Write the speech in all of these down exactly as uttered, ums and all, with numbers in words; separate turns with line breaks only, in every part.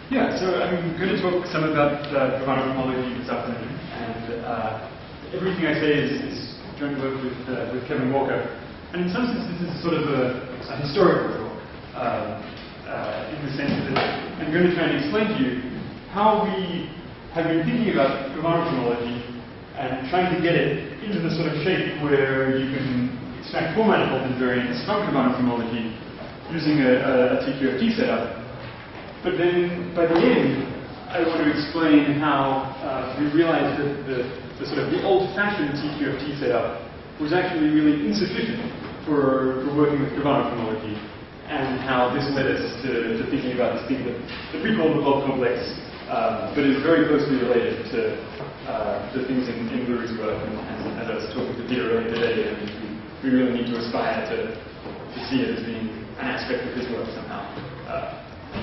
Yeah, so I'm going to talk some about uh, Khovanov homology this afternoon, and uh, everything I say is, is joint work with, uh, with Kevin Walker. And in some sense, this is sort of a, a historical talk, uh, uh, in the sense that I'm going to try and explain to you how we have been thinking about Khovanov homology and trying to get it into the sort of shape where you can extract four manifold invariants from Khovanov homology using a, a T Q F T setup. But then, by the end, I want to explain how uh, we realized that the, the sort of the old-fashioned T Q F T setup was actually really insufficient for, for working with Khovanov homology, and how this led us to, to thinking about this thing that, that we call the blob complex, uh, but is very closely related to uh, the things in, in Louis' work. And, and as I was talking to Peter earlier today, and we, we really need to aspire to, to see it as being an aspect of his work somehow. Uh,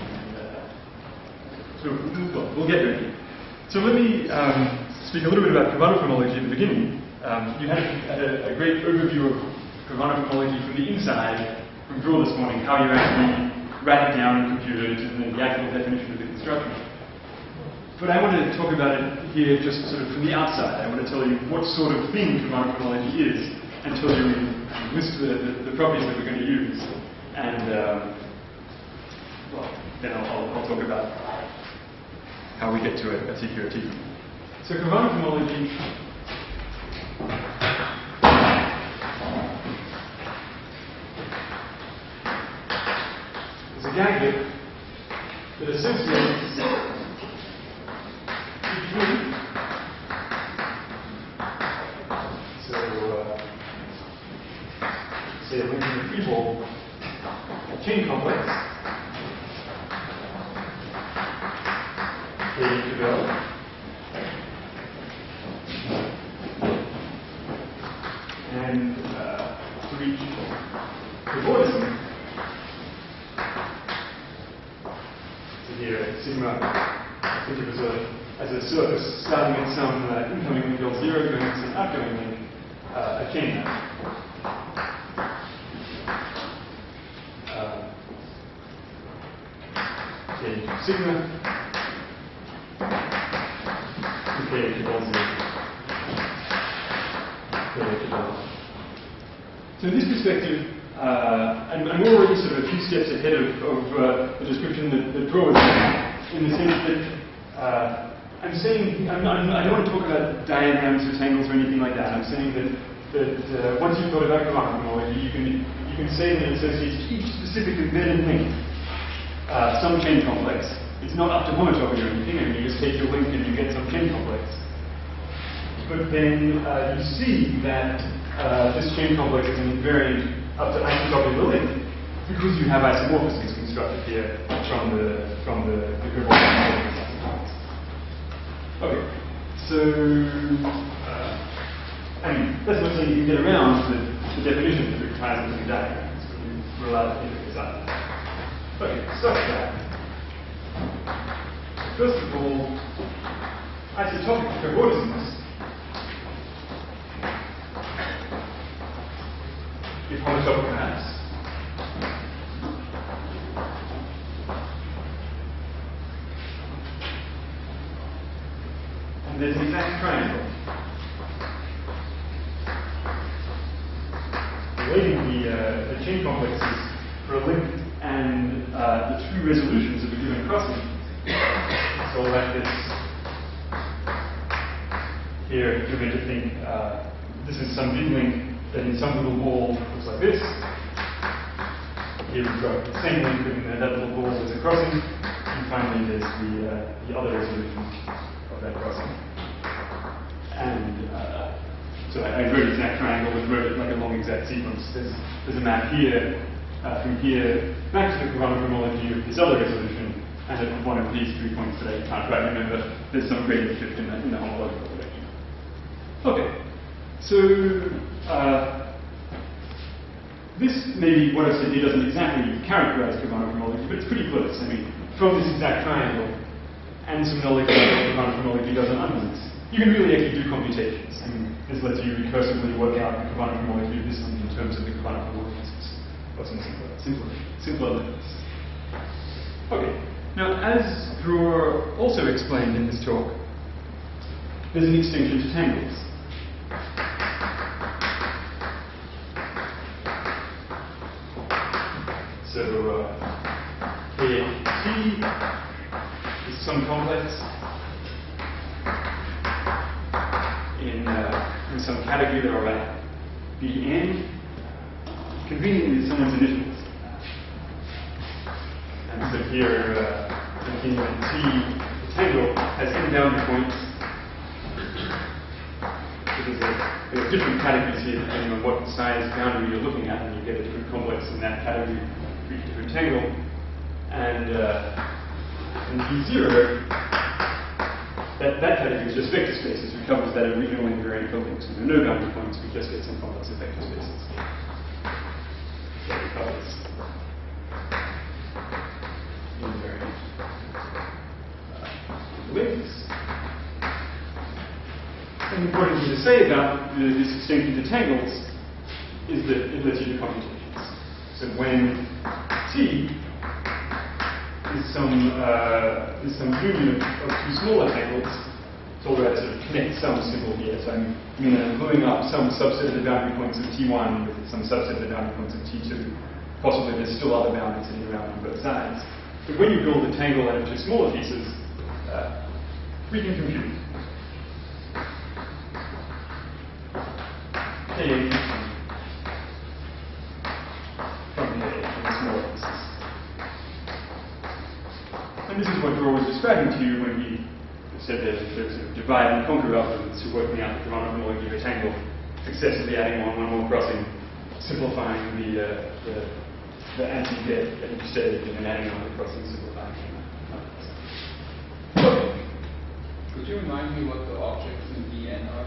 So we'll, we'll get there. So let me um, speak a little bit about Khovanov homology at the beginning. Um, you had, a, had a, a great overview of Khovanov homology from the inside from Drew this morning, how you actually write it down and compute it, and then the actual definition of the construction. But I want to talk about it here just sort of from the outside. I want to tell you what sort of thing Khovanov homology is, and tell you and list the, the, the properties that we're going to use. And, um, well, then I'll, I'll, I'll talk about how we get to a, a T Q F T. So Khovanov homology is a gadget that associates between, so uh, say a linear three-pole chain complex ready to go. And uh, to reach the vorticum, so here sigma, think of as a, as a surface starting at some uh, incoming link L zero, going to some outgoing link, uh, a chain map. Uh, okay, sigma. So in this perspective, uh, I'm, I'm already sort of a few steps ahead of, of uh, the description that, that Drew was in the sense that uh, I'm saying, I'm not, I'm not, I don't want to talk about diagrams, rectangles, or anything like that. I'm saying that, that uh, once you've thought about Khovanov homology, you can, you can say that it associates each specific embedded link uh, some chain complex. It's not up to homotopy or anything. I mean, you just take your link and you get some chain complex. But then uh, you see that uh, this chain complex is an invariant up to isotopy of the link because you have isomorphisms constructed here from the from the, the Khovanov. Okay, so uh, I mean that's not saying you can get around the, the definition that requires it in diagrams. So we're allowed to figure this out. Okay, start with that. First of all, isotopic covariance, if homotopic maps, and there's an exact triangle relating the, uh, the chain complexes for a link and uh, the two resolutions of a given crossing. So like this. Here, you're going to think uh, this is some big link that in some little ball looks like this. Here we've got the same link, but in that little ball there's a crossing. And finally, there's the, uh, the other resolution of that crossing. And uh, so I, I wrote an exact triangle and wrote it like a long exact sequence. There's, there's a map here, uh, from here back to the Khovanov homology of this other resolution. And at one of these three points that I can't quite remember, there's some gradient shift in the, in the homological direction. Okay, so uh, this maybe what I've said here doesn't exactly characterize Khovanov homology, but it's pretty close. I mean, from this exact triangle and some knowledge about what Khovanov homology does on unlinks, you can really actually do computations. I mean, this lets you recursively work out the Khovanov homology of this link in terms of the Khovanov homology. What's simpler, simpler, simpler than this. Okay, Now, as Brewer also explained in his talk, there's an extension to tangles. So uh, here T is some complex in, uh, in some category that are at B N. Conveniently, is someone's initials. And so here, uh, thinking that T, the tangle, has n boundary points. Because there are different categories here depending on what size boundary you're looking at, and you get a different complex in that category for each different tangle. And, uh, and B zero, that, that category is just vector spaces, which covers that original invariant complex. When there are no boundary points, we just get some complex of vector spaces. So it covers invariant uh, links. And the important thing to say about the, this extension to tangles is that it lets you do computations. So when T is some uh, is some union of, of two smaller tangles, it's all about to sort of connect some symbol here. So I'm you know, gluing up some subset of the boundary points of T one with some subset of the boundary points of T two. Possibly there's still other boundaries sitting around on both sides. But when you build the tangle out of two smaller pieces, uh, we can compute. A from the A from the smaller pieces. And this is what Brewer was describing to you when he said that there's a divide and conquer algorithms who working out the Khovanov homology of a tangle, successively adding on one more crossing, simplifying the, uh, the, the anti-get at each stage, and then adding on the crossing, simplifying. Okay.
Could you remind me what the objects in B N are?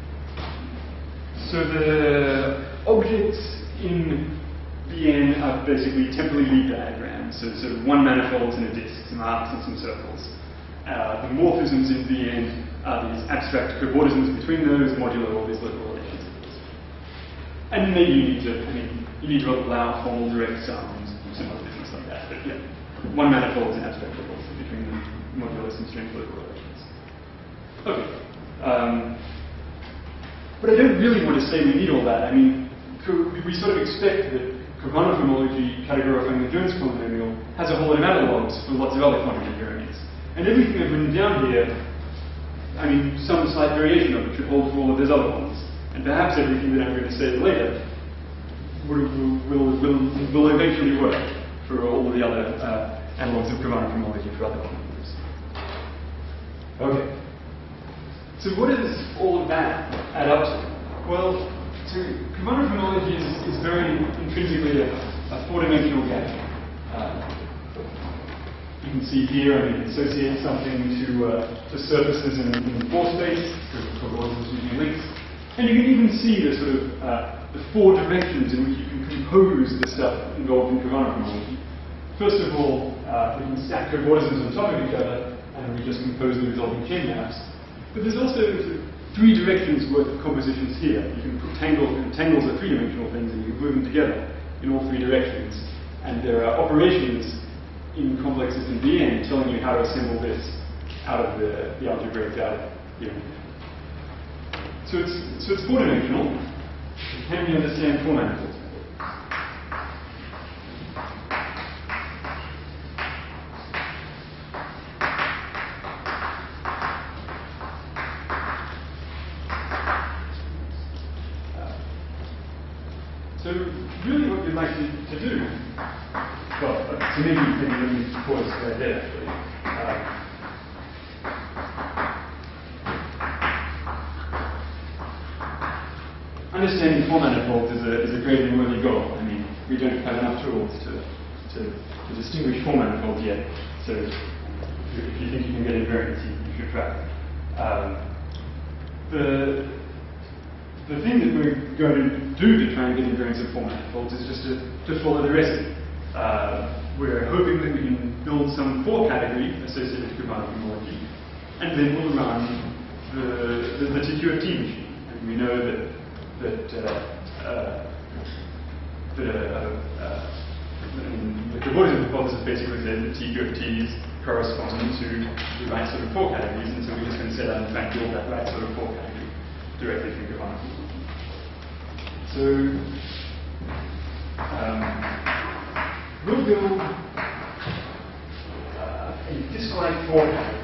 So the objects in B N are basically temporally Lie diagrams, so sort of one manifolds and a disk, some arcs and some circles. Uh, the morphisms in B N are these abstract cobordisms between those, modulo all these local relations. And maybe you need to, I mean, you need to allow formal direct sums and some other business like that. But yeah, one manifold is an abstract cobordism between the modulus and strange local relations. Okay. Um, But I don't really want to say we need all that. I mean, we sort of expect that Khovanov homology categorifying the Jones polynomial has a whole lot of analogs for lots of other quantum invariants. And everything I've written down here, I mean, some slight variation of it should hold for all of those other ones. And perhaps everything that I'm going to say later will, will, will, will eventually work for all of the other uh, analogs of Khovanov homology for other quantum groups. Okay. So what does all of that add up to? Well, so Khovanov homology is, is very intrinsically a, a four-dimensional game. Uh, you can see here, I mean, it associates something to, uh, to surfaces in, in four space, for using links. And you can even see the sort of uh, the four directions in which you can compose the stuff involved in Khovanov homology. First of all, uh, we can stack cobordisms on top of each other, and we just compose the resulting chain maps. But there's also three directions worth of compositions here. You can put tangles, and tangles are three-dimensional things, and you can glue them together in all three directions. And there are operations in complexes in B N telling you how to assemble this out of the, the algebraic data. Here. So it's so it's four-dimensional. Can we understand four manifolds? So really what we'd like to, to do, well, uh, so maybe, maybe let me pause right there actually. Uh, understanding four manifolds is a, is a great and worthy goal. I mean, we don't have enough tools to, to, to distinguish four manifolds yet, so if you, if you think you can get invariants, you, you should try. Um, the, The thing that we're going to do to try and get invariance of four manifolds is just to, to follow the recipe. Uh, we're hoping that we can build some four category associated with Khovanov homology, and then we'll run the, the, the T Q F T machine. And we know that that uh, uh, that uh, uh, in the the Khovanov hypothesis basically said that T Q of T's correspond to the right sort of four categories, and so we're just going to set out and fact build that right sort of four category directly from Khovanov. So um, we'll build uh, a disk-like four category.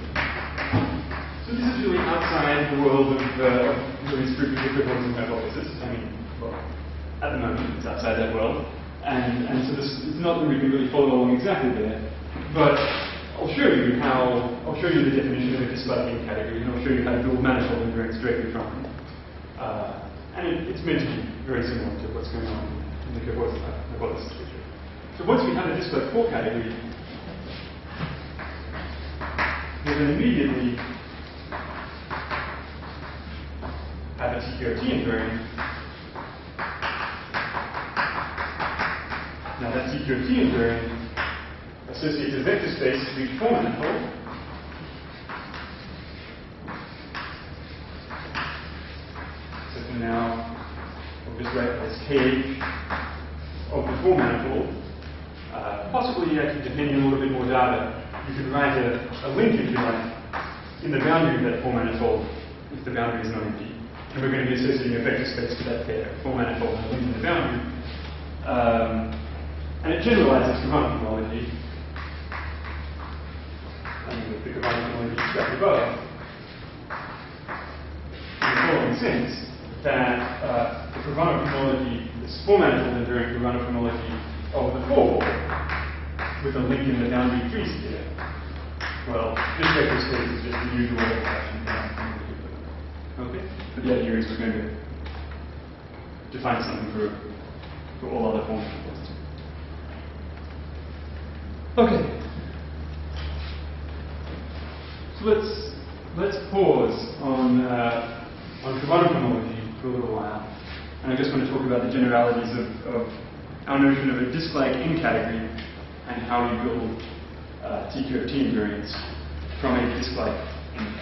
So this is really outside the world of uh, really strict equivalence hypothesis. I mean, well, at the moment it's outside that world, and and so this it's not that we can really follow along exactly there, but I'll show you how I'll show you the definition of a disk-like n category, and I'll show you how to build manifold invariants directly from it. Uh, and it, it's meant to be very similar to what's going on in the hypothesis picture. So once we have a disk-like four category, we're going to immediately have a T Q of T invariant. Now that T Q of T invariant associates a vector space to each four manifold. So for now, we'll just write as K H of the four manifold. Uh, possibly, actually, depending on a little bit more data, you could write a, a link, if you like, in the boundary of that four manifold if the boundary is not empty. And we're going to be associating a vector space to that pair, four manifold and a link in the boundary. Um, and it generalizes Khovanov homology. I mean, the Khovanov homology described above. In the following sense, that uh, the Khovanov homology, this four manifold invariant Khovanov homology of the four, with a link in the boundary three sphere. Well, this vector space is just the usual expression. Okay? But the idea is we're going to define something for, for all other forms of positive. Okay. So let's let's pause on uh, on Khovanov homology for a little while, and I just want to talk about the generalities of, of our notion of a disk-like n category and how we build uh, T Q of T invariants from a disk-like n category.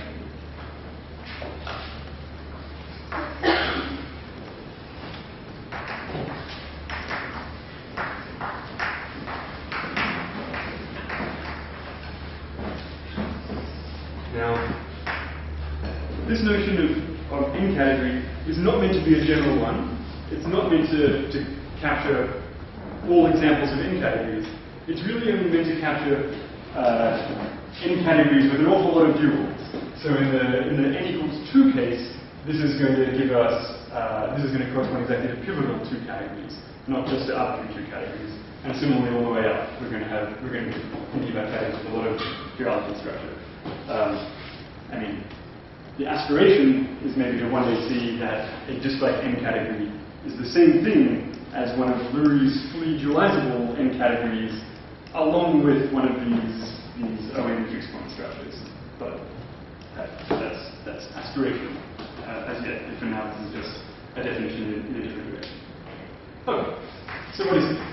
This notion of, of n category is not meant to be a general one. It's not meant to, to capture all examples of n categories. It's really only meant to capture uh, n categories with an awful lot of duals. So in the in the n equals two case, this is going to give us uh, this is going to correspond exactly to pivotal two categories, not just to arbitrary two categories. And similarly, all the way up, we're going to have we're going to be thinking about categories with a lot of duality structure. Um, I mean. The aspiration is maybe to one day see that a disk-like n category is the same thing as one of Lurie's fully dualizable n categories, along with one of these these O N fixed point structures. But that, that's that's aspiration uh, as yet. And for now, this is just a definition in, in a different direction. Okay. So what is it?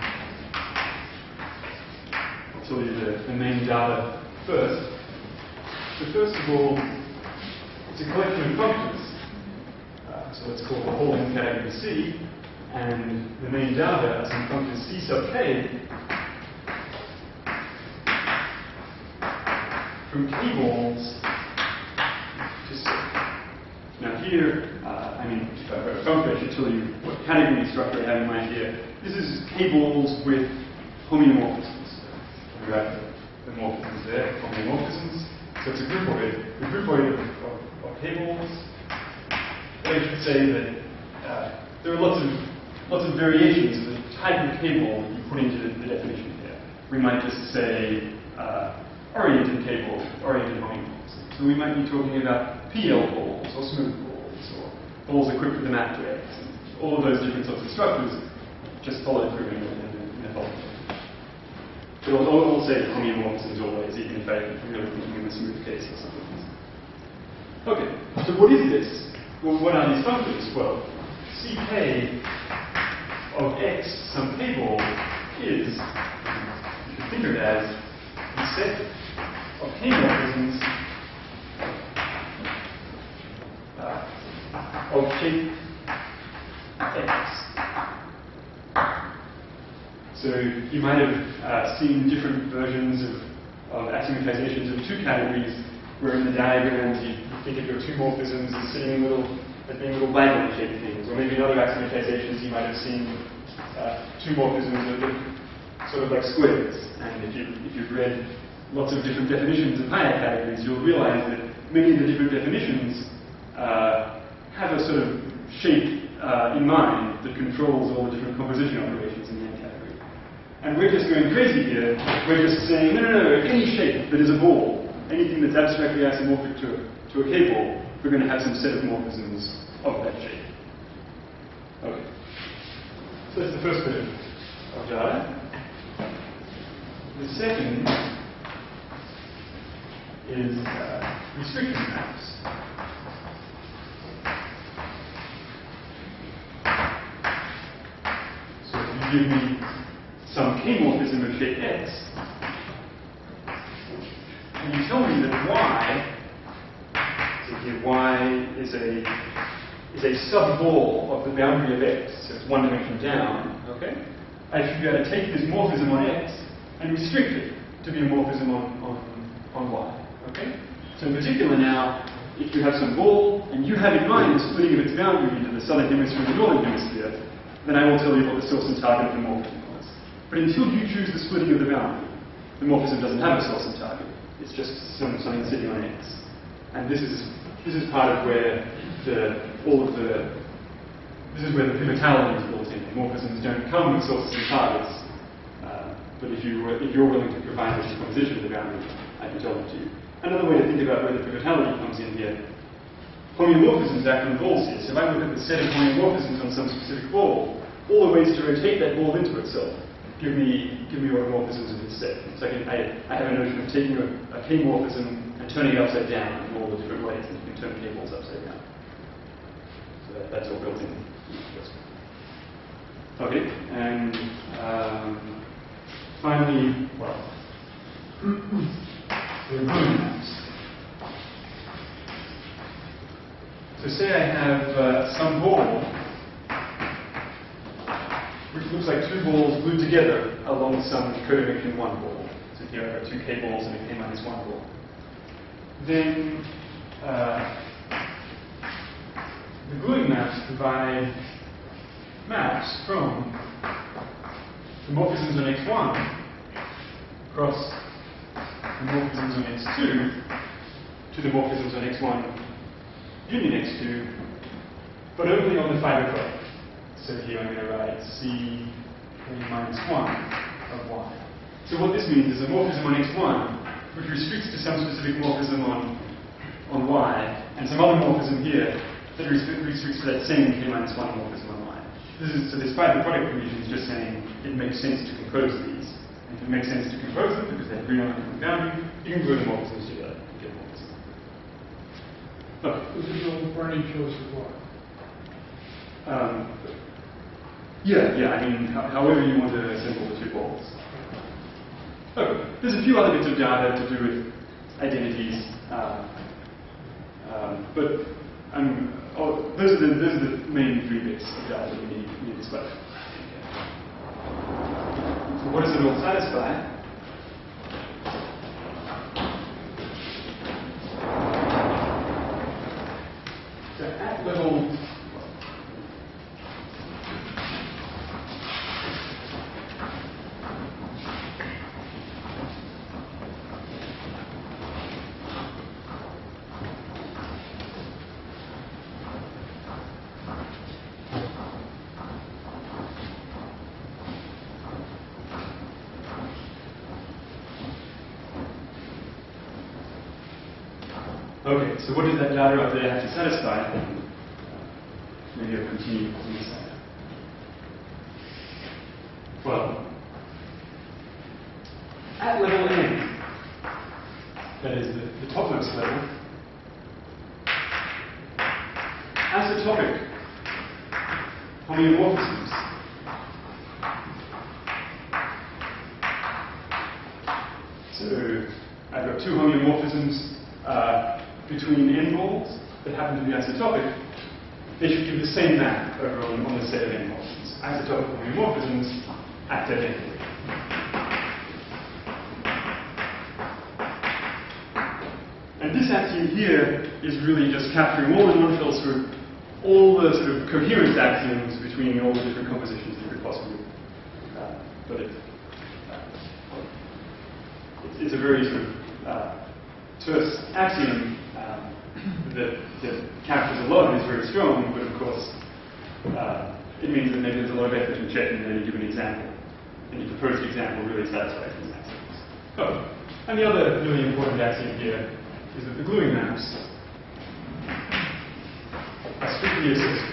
I'll tell you the, the main data first. So first of all. It's a collection of functions. Uh, so let's call the whole n category C, and the main data are some function C sub k from k balls to C. Now here, uh, I mean, if I wrote a function, I should tell you what category structure I have in mind here. This is k balls with homeomorphisms. We write the, the morphisms there, homeomorphisms. So it's a groupoid, a groupoid of, of tables. But I should say that uh, there are lots of lots of variations of the type of table you put into the, the definition here. We might just say uh, oriented table, oriented homeomorphisms. So we might be talking about P L balls or smooth balls or balls equipped with a map to X. And all of those different sorts of structures just follow through in the mythology. But I'll, I'll say homeomorphisms always, even if I'm really thinking in the smooth case or something. Okay, so what is this? Well, what are these functions? Well, C K of X, some k ball, is, you should think of it as the set of k morphisms uh, of shape X. So So you might have uh, seen different versions of, of axiommatizations of two categories, where in the diagrams you think of your two morphisms as sitting in little, as being little bible-shaped things. Or maybe in other axiommatizations you might have seen uh, two morphisms that look sort of like squares. And if, you, if you've read lots of different definitions of higher categories, you'll realize that many of the different definitions uh, have a sort of shape uh, in mind that controls all the different composition operations in the n category. And we're just going crazy here. We're just saying, no, no, no, any shape that is a ball, anything that's abstractly isomorphic to a, to a k-ball, we're going to have some set of morphisms of that shape. Okay. So that's the first bit of data. The second is uh, restriction maps. So if you give me some k-morphism of shape x, and you tell me that y, so here y is a is a sub-ball of the boundary of x, so it's one dimension down, okay? I should be able to take this morphism on x and restrict it to be a morphism on, on, on y, okay? So in particular now, if you have some ball, and you have in mind the splitting of its boundary into the southern hemisphere and the northern hemisphere, then I will tell you what the source and target of the morphism was. But until you choose the splitting of the boundary, the morphism doesn't have a source and target. It's just some, something sitting on x. And this is, this is part of where the, all of the, this is where the pivotality is built in. Morphisms don't come with sources and targets. But if, you, if you're willing to provide the composition of the boundary, I can tell them to you. Another way to think about where the pivotality comes in here, homeomorphisms act on balls here. So if I look at the set of homeomorphisms on some specific ball, all the ways to rotate that ball into itself give me, give me automorphisms of this set. So I, can, I, I have a notion of taking a, a k-morphism and turning it upside down in all the different ways that you can turn k-balls upside down. So that, that's all built in. Okay, and um, finally, well, the Roman maps. So say I have uh, some ball, which looks like two balls glued together along some codimension one ball. So here I have two k balls and a k minus one ball. Then uh, the gluing maps provide maps from the morphisms on x one across the morphisms on x two to the morphisms on x one union x two, but only on the fiber product. So here I'm going to write c k minus one of y. So what this means is a morphism on x one, which restricts to some specific morphism on, on y, and some other morphism here that restricts to that same k minus one morphism on y. This is, so this fiber product condition is just saying it makes sense to compose these. And if it makes sense to compose them because they agree on a common boundary, you can glue the morphisms together and get morphism. Okay.
This is all for any choice of y.
Um, yeah, yeah, I mean, ho however you want to assemble the two balls. Okay, there's a few other bits of data to do with identities, uh, um, but um, oh, those, are the, those are the main three bits of data that we need, we need to display. So what does it all satisfy? So at level Okay, so what does that data up there have to satisfy? Maybe I'll continue on this side. Well, at level n, that is the, the topmost level, asymptotic homeomorphisms so I've got two homeomorphisms uh, between n balls that happen to be isotopic. They should give the same map over on, on the set of n morphisms. Isotopic homeomorphisms act identically. And this axiom here is really just capturing all in one fell swoop, all the sort of coherence axioms between all the different compositions that you could possibly uh, put it. Uh, it's, it's a very sort of uh, terse axiom um, that, that captures a lot and is very strong, but of course uh, it means that maybe there's a lot of effort in checking any given example, and your proposed example really satisfies these axioms. Oh, and the other really important axiom here is that the gluing maps are strictly associative.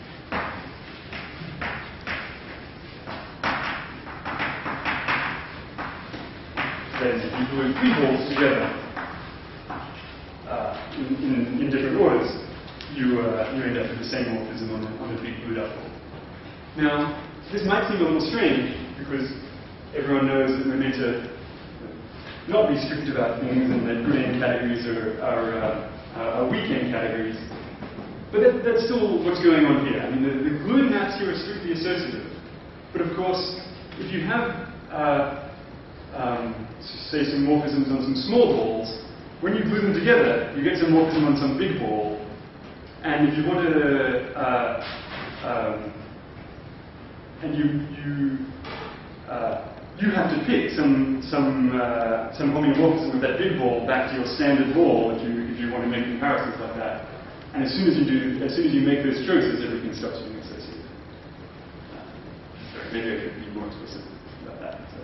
That is, if you glue three balls together uh, in, in, in different orders, you, uh, you end up with the same morphism on the, on the big glued up ball. Now, this might seem a little strange because everyone knows that we're meant to not be strict about things and that good end categories are, are, uh, are weak end categories. But that, that's still what's going on here. I mean, the, the gluing maps here are strictly associative. But of course, if you have, uh, um, say, some morphisms on some small balls, when you glue them together, you get some morphism on some big ball. And if you want to, uh, um, and you, you, uh, you have to pick some some uh, some homeomorphism of that big ball back to your standard ball if you if you want to make comparisons like that. And as soon as you do, as soon as you make those choices, everything stops being associated. Uh, sorry, maybe I could be more explicit about that. So.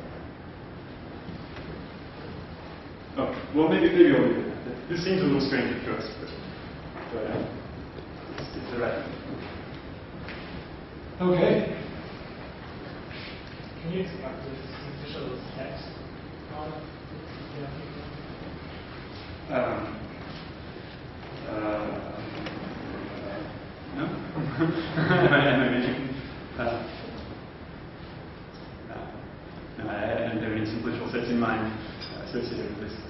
Oh, well, maybe maybe I'll leave it. This seems a little strange at first, but, but uh, it's, it's the right thing.
Okay. Can you explain this initial text?
Um, uh, no? Am I making? Uh, no. No, I don't have any simplicial sets in mind associated with this.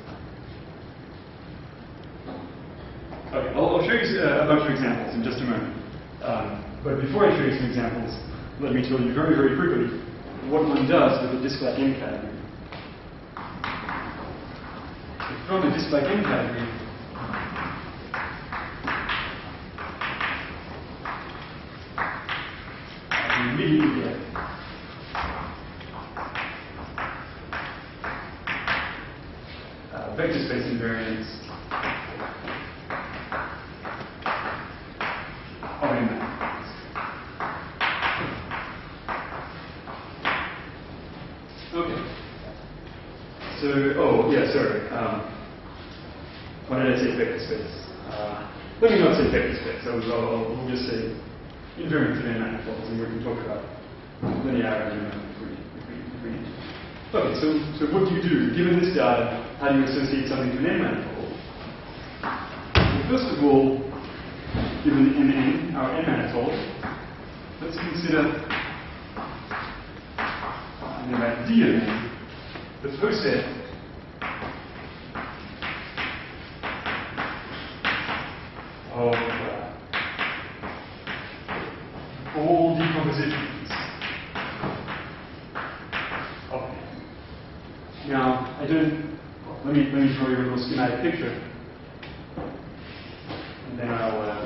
Okay, I'll, I'll show you uh, a bunch of examples in just a moment. Um, but before I show you some examples, let me tell you very, very quickly what one does with a disk-like M category. From a disk-like M category, you immediately get uh, vector space invariance of M maps. Okay. So, oh, yeah, sorry. Um, why did I say vector space? Uh, let me not say vector space. I will, I'll, I'll just say invariant of n manifolds, and we can talk about linearity if we, if we, if we need to. Okay, so, so what do you do? Given this data, how do you associate something to an n manifold? Well, first of all, given Mn, our n manifold, let's consider and about D of n, the poset of uh, all decompositions of n. Now, I don't. Well, let me let me draw you a little schematic picture, and then I'll uh,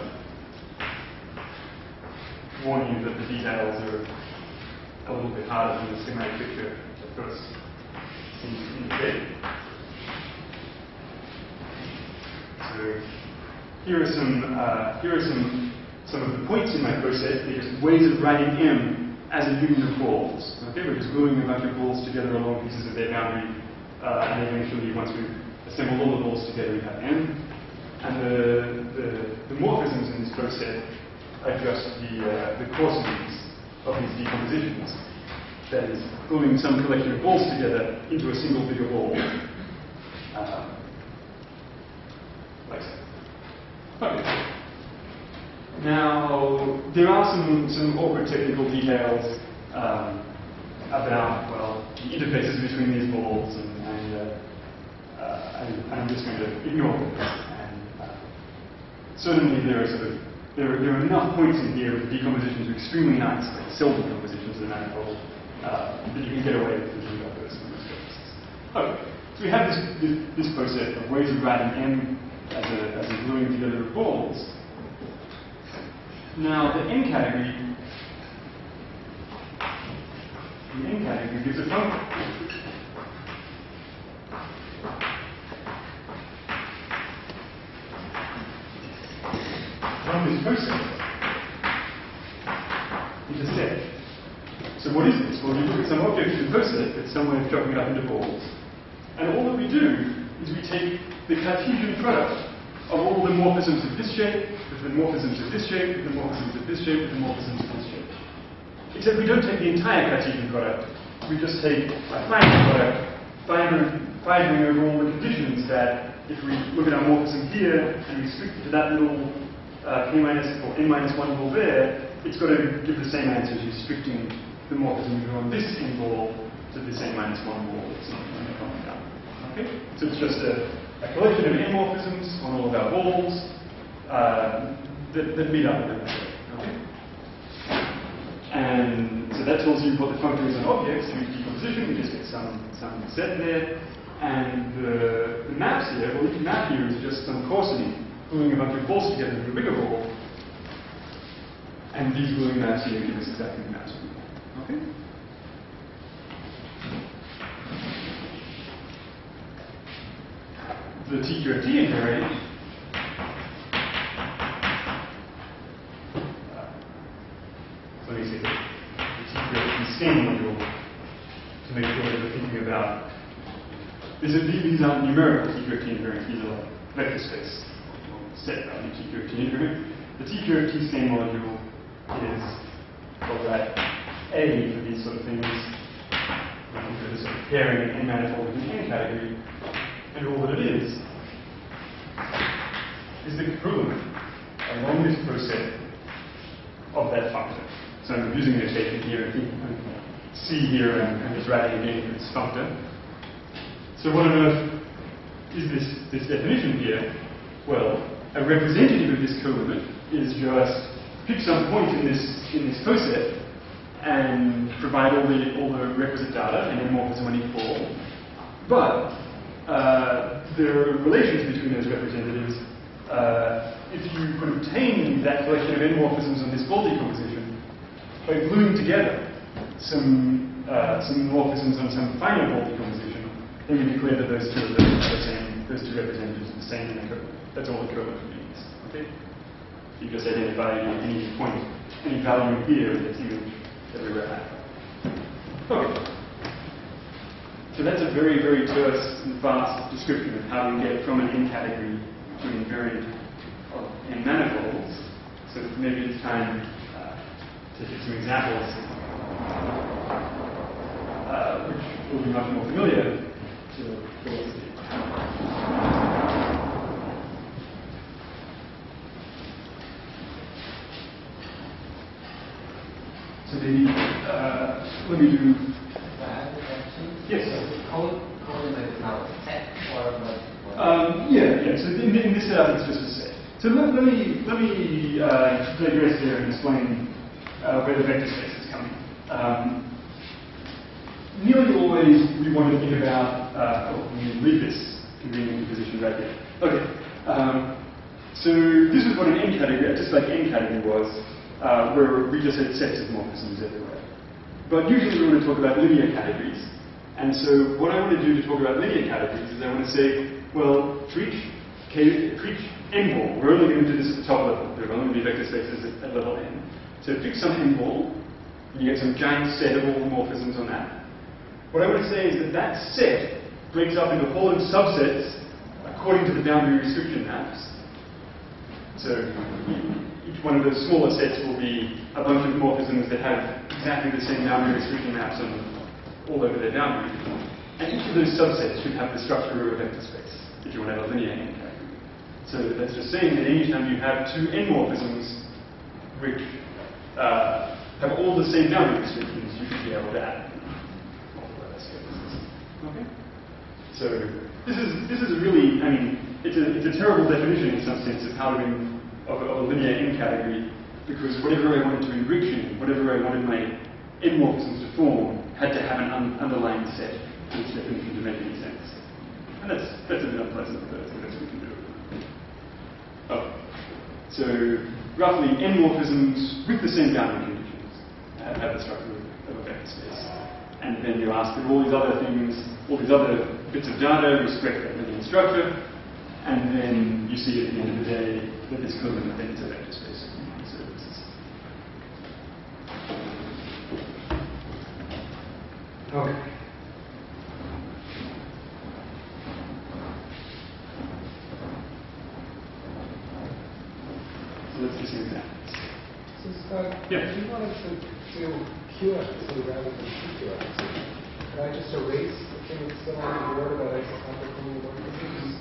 warn you that the details are a little bit harder than the schematic picture at first indicate. So here are some uh, here are some some of the points in my poset. They're just ways of writing M as a union of balls. Okay, we're just gluing a bunch of balls together along pieces of their boundary, uh, and eventually, once we've assembled all the balls together, we have M. And the the, the morphisms in this poset are just the uh, the coarseness of these decompositions. That is, gluing some collection of balls together into a single bigger ball. Uh, like so. Okay. Now, there are some, some awkward technical details um, about, well, the interfaces between these balls, and, and, uh, uh, and, and I'm just going to ignore them. And, uh, certainly, there are sort of There are, there are enough points in here with decompositions extremely nice, like cell decompositions of the manifold, uh, that you can get away with using those purposes. Okay, so we have this, this, this process of ways of writing M as a, as a gluing together of balls. Now, the N category, the N category gives a function. From this process is a set. So what is this? Well, you look at some object in process that's somewhere chopping it up into balls, and all that we do is we take the Cartesian product of all the morphisms of this shape, with the morphisms of this shape, with the morphisms of this shape, with the morphisms of this shape. Except we don't take the entire Cartesian product. We just take a finite product, fibering over all the conditions that if we look at our morphism here and we restrict it to that little uh, k minus or n minus one ball there, it's got to give the same answer as restricting the morphism on this n ball to this n minus one ball that's coming down. Okay? So it's just a, a collection of n morphisms on all of our balls uh, that, that meet up with them. Okay? And so that tells you what the function is on objects. Through decomposition, we just get some, some set there. And the, the maps here, well, each map here is just some coarsening, gluing a bunch of balls together into a bigger ball. And these gluing maps here give us exactly the maps we want. Okay? The T Q F T invariant uh, let me see the, the T Q F T scan module to make sure that we're thinking about These, are, these aren't numerical T Q F T invariants, these are like vector space set value T Q F T invariant. The T Q F T scan module is called that A for these sort of things. For this sort of pairing an N manifold with an N category. And all that it is is the complement along this process of that functor. So I'm using notation here and C here and, and just writing again for its functor. So what on earth is this, this definition here? Well, a representative of this colimit is just pick some point in this in this coset and provide all the all the requisite data and then morphism on each ball. But uh, there are relations between those representatives. Uh, if you could obtain that collection of n morphisms on this ball decomposition by gluing together some uh, some morphisms on some final ball decomposition, then you declare that those two are the, the same, those two representatives are the same in the code. That's all the code means. Okay? You just identify any point, any value here that's image everywhere at. Okay. So that's a very, very terse and vast description of how we get from an n category to an invariant of n manifolds. So maybe it's time uh, to hit some examples, uh, which will be much more familiar to philosophy. So maybe, uh, let me do. Yes.
Code is now a set or what?
Um, yeah, yeah. So in, in this setup, it's just a set. So let, let me let me uh, digress there and explain uh, where the vector space is coming. Um, nearly always we want to think about. Uh, oh, we leave this convenient position right there. Okay. Um, so this is what an n category, just like n category was, uh, where we just had sets of morphisms everywhere. But usually we want to talk about linear categories. And so what I want to do to talk about linear categories is I want to say, well, for each, K, for each n ball, we're only going to do this at the top level. There are only going to be vector spaces at, at level n. So pick some n ball, and you get some giant set of all the morphisms on that. What I want to say is that that set breaks up into whole subsets according to the boundary restriction maps. So each one of those smaller sets will be a bunch of morphisms that have exactly the same boundary restriction maps on them all over their boundary. And each of those subsets should have the structure of a vector space, if you want to have a linear n category. So that's just saying that anytime you have two n morphisms which uh, have all the same boundary restrictions, you should be able to add them. Okay? So this is this is a really, I mean, it's a it's a terrible definition in some sense of how to in, of, of a linear n category, because whatever I wanted to enrich in, whatever I wanted my n morphisms to form, had to have an un underlying set which they couldn't seem to make any sense. And that's, that's a bit unpleasant, but that's the best we can do. Oh. So, roughly, n morphisms with the same boundary conditions uh, have the structure of a vector space. And then you ask that all these other things, all these other bits of data respect that linear structure, and then you see at the end of the day that this equivalent then is a vector space. So this is okay. So let's do some examples.
So Scott,
yeah.
if you wanted to do Q F C rather than P Q F C, could I just erase the thing that's still on the board about isotopic homomorphisms?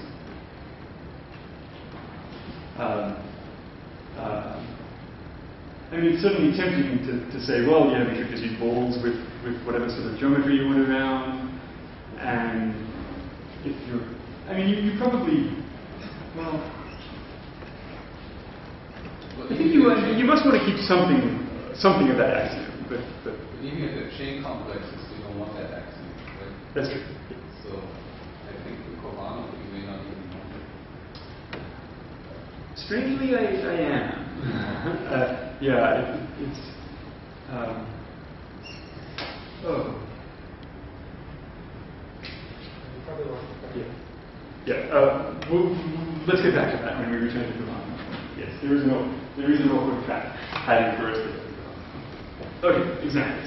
Um, uh, I mean, it's certainly tempting to, to say, well, yeah, we could just use balls with, with whatever sort of geometry you want around, and if you're, I mean, you, you probably, well, I think you, uh, you must want to keep something, something of that axiom, but, but
even if the chain complexes, you don't want that axiom, right?
That's true.
So I think the Khovanov, you may not even want it.
Strangely, I, I am. uh, yeah, it, it's. Um, oh.
You probably want to.
Yeah. Yeah. Uh, we'll, let's get back to that when we return to Khovanov. Yes, there is no, there is an awkward fact hiding for us. Okay, examples.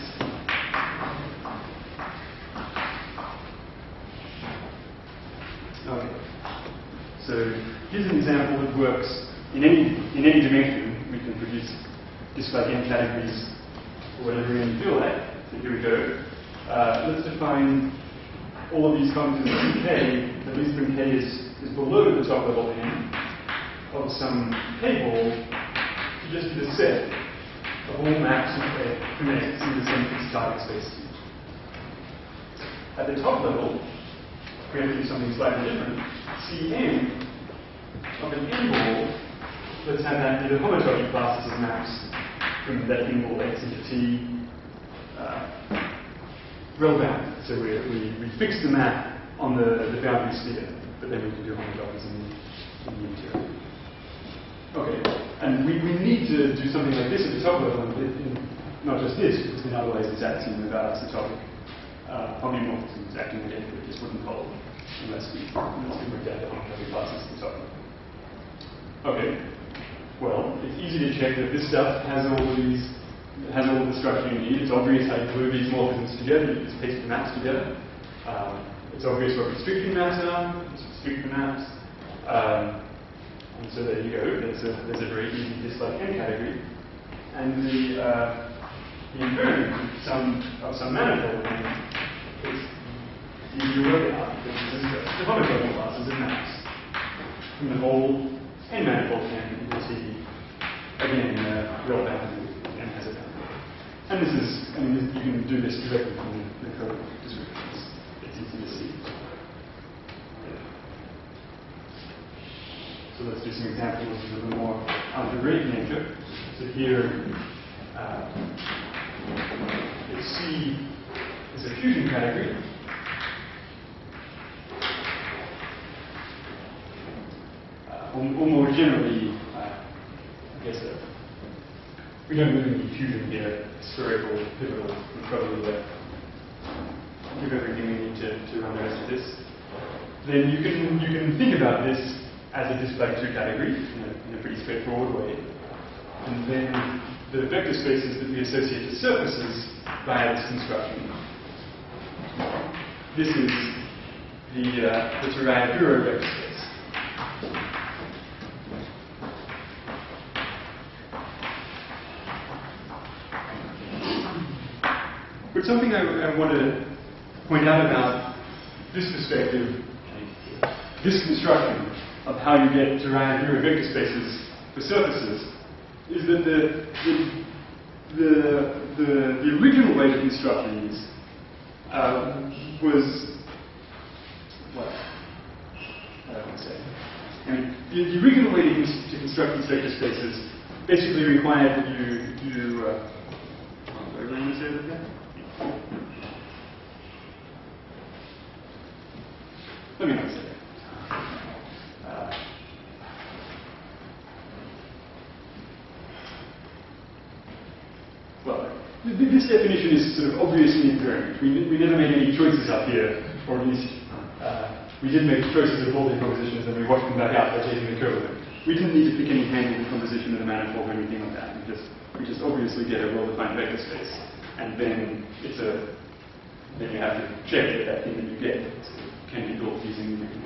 Okay. So here's an example that works in any in any dimension. We can produce just like n categories or whatever we feel like. So here we go. Uh, let's define all of these functions in K, at least when K is, is below the top level n of some K ball, to just be the set of all maps of K connected to the same fixed target space. At the top level, we have to do something slightly different. Cn of an n ball, let's have that be the homology classes of maps from that n ball x into T uh, rel bound. So we, we, we fix the map on the, the boundary sphere, but then we can do homologies in the, in the interior. Okay, and we, we need to do something like this at the top level, and in, not just this, because then otherwise it's axiom about isotopic uh, homeomorphisms acting against it. This wouldn't hold unless we, unless we work out the homology classes at the top level. Okay, well, it's easy to check that this stuff has all these, has all the structure you need. It's obvious how you glue these morphisms together. You just paste the maps together. Um, it's obvious what restriction maps are. Just restrict the maps. Um, And so there you go. There's a, there's a very easy dislike n category, and the uh, the invariant of some of some manifold is easy to work out. This is the homology classes of maps from the whole n manifold can into T. Again, uh, real boundary n has a boundary. And this is, I mean, this, you can do this directly from the code descriptions. It's easy to see. So let's do some examples of a more algebraic nature. So here, uh, if C is a fusion category, uh, or, or more generally, uh, I guess uh, we don't really need fusion here. Spherical, pivotal, we probably uh, give everything we need to, to run the rest of this. Then you can you can think about this as a display two category in a, in a pretty straightforward way. And then the vector spaces that we associate to surfaces via this construction. This is the, uh, the Turaya-Bureau vector space. But something I, I want to point out about this perspective, this construction of how you get Turaya-Bureau vector spaces for surfaces, is that the the, the, the, the original way to construct these uh, was, what? I don't want to say. I mean, the, the original way to, to construct these vector spaces basically required that you, you uh, what do I want to say that again? this definition is sort of obviously invariant. We, we never made any choices up here, or at least uh, we did make choices of all the compositions and we washed them back out by taking the curve of them. We didn't need to pick any handle composition of the manifold or anything like that. We just, we just obviously get a well-defined vector space. And then it's a, then you have to check that that thing that you get can be built using the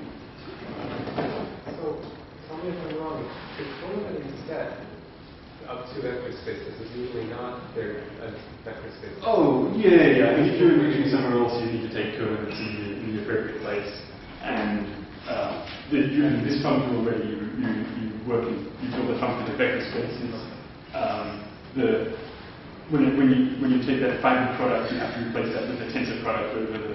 So, tell me if I'm wrong. If one of them is set up to vector spaces, is usually not there as vector spaces.
Oh, yeah, yeah. I mean, if you're enriching somewhere else, you need to take coordinates in the, in the appropriate place. And uh, the, you, in this function already, you, you, you work in, you build a function of vector spaces. Um, the, when, it, when, you, when you take that final product, you have to replace that with a tensor product over the...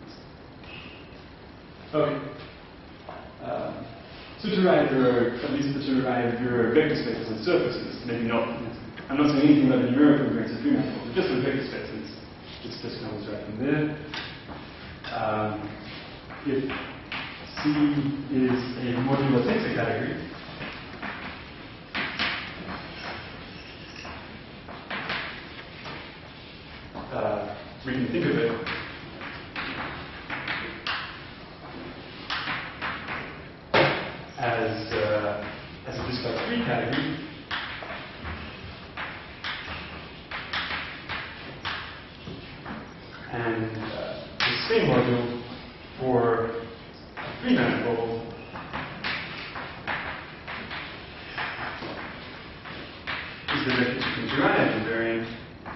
Okay. Um, So to write Euro, at least to write Euro vector spaces on surfaces, maybe not. I'm not saying anything about the numerical invariance of free manifolds, but just for vector spaces, it's just comes right from there. Um, if C is a modular tensor category, uh, we can think of it as, uh, as a display free category, and uh, the same module for a free manifold is the vector sequence Uriah invariant.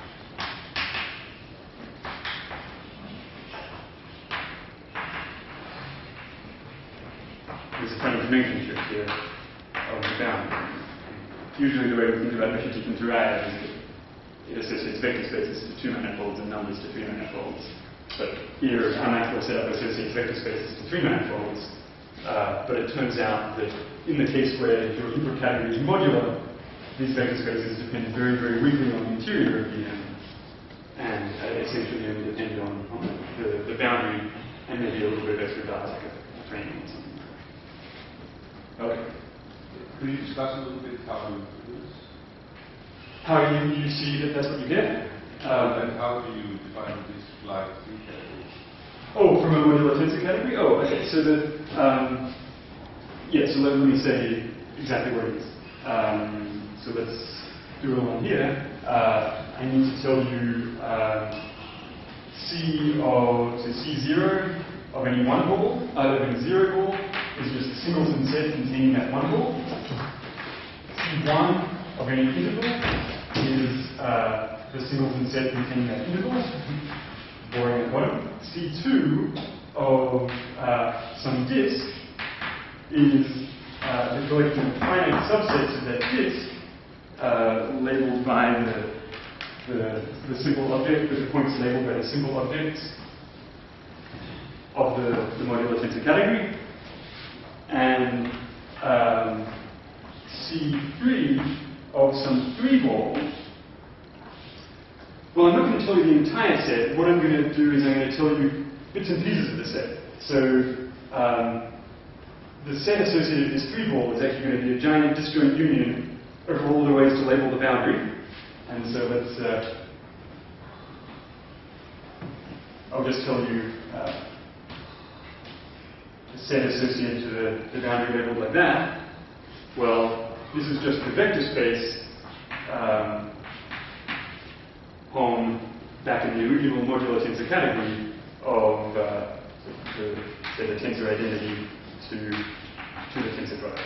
There's a kind of relationship here of the boundary. Usually the way we think about vector sequence Uriah is that it associates vector spaces to two manifolds and numbers to three manifolds. But here, our manifold setup associates vector spaces to three manifolds. Uh, but it turns out that in the case where your input category is modular, these vector spaces depend very, very weakly on the interior of V M, and uh, essentially only depend on, on the, the boundary and maybe a little bit of extra data, like a, a framing or something. Okay.
Could you discuss a little bit how you do this?
How you, you see that that's what you get? Um,
and how do you define this like three categories?
Oh, from a modular tensor category? Oh, okay. So the, um, yeah, so let, let me say exactly what it is. Um, so let's do it along here. Uh, I need to tell you um, C of, so C zero of any one ball, uh, of any zero ball, is just a singleton set containing that one ball. C one of any interval is uh, the singleton set containing that interval, boring at bottom. C two of uh, some disk is uh, the collection of finite subsets of that disk uh, labeled by the, the, the simple object, with the points labeled by the simple objects of the, the modular tensor category. And um, C three of some three balls. Well, I'm not going to tell you the entire set. What I'm going to do is I'm going to tell you bits and pieces of the set. So um, the set associated with this three ball is actually going to be a giant disjoint union of all the ways to label the boundary. And so let's, uh, I'll just tell you uh, the set associated to the, the boundary labeled like that. Well, this is just the vector space um, on back in the original modular tensor category of uh, the, say, the tensor identity to, to the tensor product.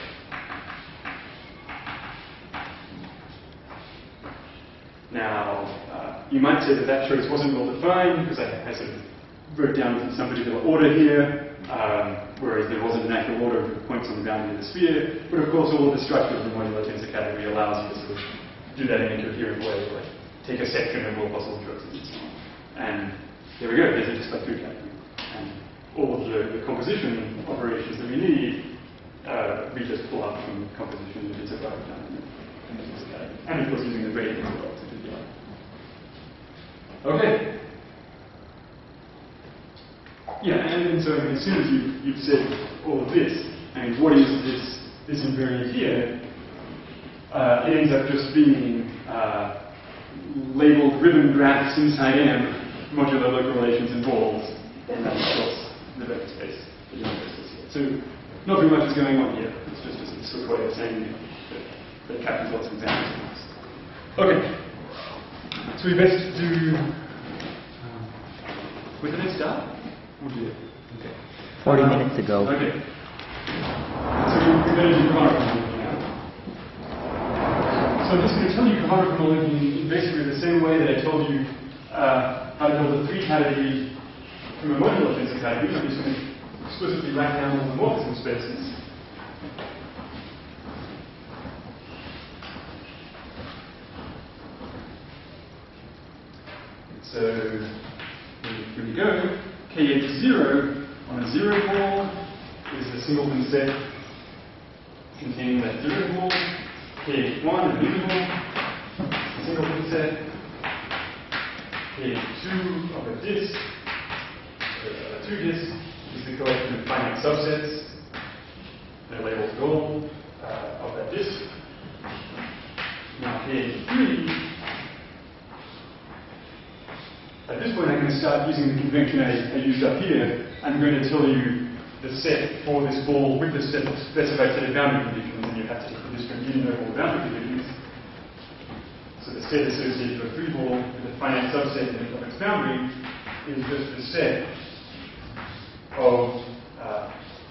Now, uh, you might say that that choice wasn't well defined because I, I sort of wrote down in some particular order here, um, whereas there wasn't an actual order of the points on the boundary of the sphere. But of course, all of the structure of the modular tensor category allows you to sort of do that in a coherent way, like take a section of all possible choices and so on. And there we go, there's a display through category. And all of the, the composition operations that we need, uh, we just pull up from composition and it's a product down in the, in the tensor category. And of course, using the gradient as well to do the other. Okay. Yeah, and, and so I mean, as soon as you, you've said all of this, I mean, what is this, this invariant here? Uh, it ends up just being uh, labeled ribbon graphs inside M, modular local relations and balls, then that's of course the vector space that you want to associate. So not very much is going on here. It's just a sort of way of saying that, that captures lots of examples. Okay. So we best do um, with the next start? Or do it? Okay.
Forty
um,
minutes ago.
Okay. So we're going to do Khovanov homology now. So I'm just going to tell you Khovanov homology in basically the same way that I told you uh, how to build a three-category from a modular tensor category. I'm just going to explicitly write down all the morphism spaces. So here we go. K H zero on a zero ball is a singleton set containing that zero ball. K H one is an interval, a singleton set. K H two of a disk, uh, two disks, is the collection of finite subsets. They're labeled gold uh, of that disk. Now K H three. At this point, I'm going to start using the convention I, I used up here. I'm going to tell you the set for this ball with the set specified set of boundary conditions, and you have to take the discrete union over all boundary conditions. So the set associated with a free ball with a finite subset of its boundary is just the set of uh,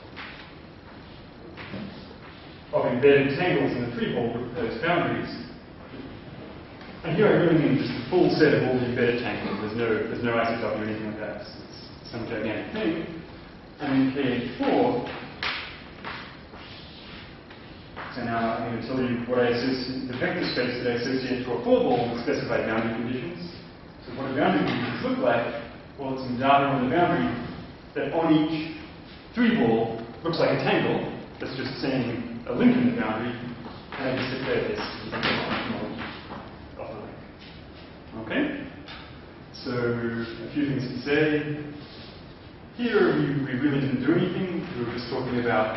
of embedded tangles in the free ball with those boundaries. And here I really mean just the full set of all the embedded tangles. There's no, there's no isotope or anything like that. It's, it's some gigantic thing. And in K H four, so now I'm going to tell you what I associate, the vector space that I associate to a four ball with specified boundary conditions. So what do boundary conditions look like? Well, it's some data on the boundary that on each three ball looks like a tangle. That's just saying a link in the boundary. And I just declare this. Okay, so a few things to say. Here we, we really didn't do anything. We were just talking about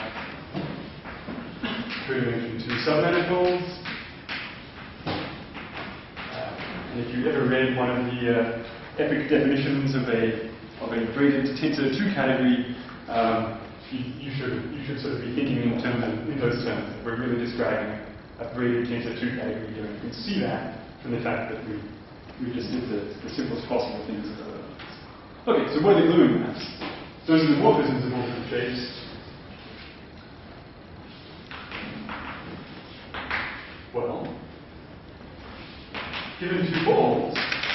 creating two submanifolds. Uh, and if you ever read one of the uh, epic definitions of a of a braided tensor two category, um, you, you should you should sort of be thinking in terms of, in those terms. We're really describing a braided tensor two category here. You can see that from the fact that we We just did the, the simplest possible things. Okay, so what are the gluing maps? Those are the morphisms of orbital shapes. Well, given two balls.